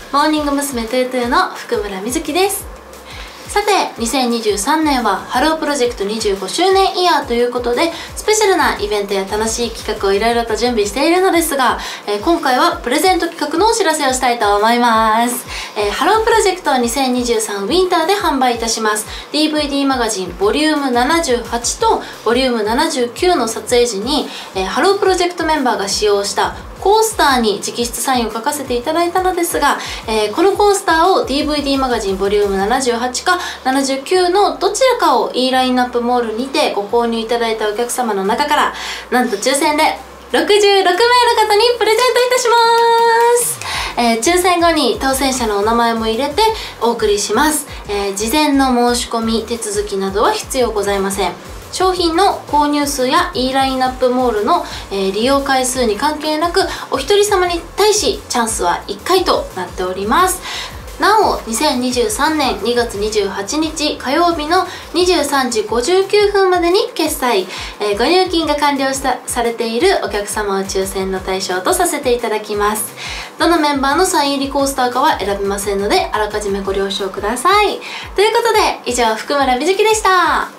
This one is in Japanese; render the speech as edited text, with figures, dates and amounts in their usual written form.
モーニング娘。トゥートゥーの福村みずきです。さて、2023年はハロープロジェクト25周年イヤーということで、スペシャルなイベントや楽しい企画をいろいろと準備しているのですが、今回はプレゼント企画のお知らせをしたいと思います。ハロープロジェクト2023ウィンターで販売いたします DVD マガジンボリューム78とボリューム79の撮影時に、ハロープロジェクトメンバーが使用したコースターに直筆サインを書かせていただいたのですが、このコースターを DVD マガジンボリューム78か79のどちらかを E ラインナップモールにてご購入いただいたお客様の中から、なんと抽選で66名の方にプレゼントいたします。抽選後に当選者のお名前も入れてお送りします。事前の申し込み手続きなどは必要ございません。商品の購入数や E ラインナップモールの、利用回数に関係なくお一人様に対しチャンスは1回となっております。なお、2023年2月28日火曜日の23時59分までに決済、ご入金が完了されているお客様を抽選の対象とさせていただきます。どのメンバーのサイン入りコースターかは選べませんので、あらかじめご了承ください。ということで、以上、福村みずきでした。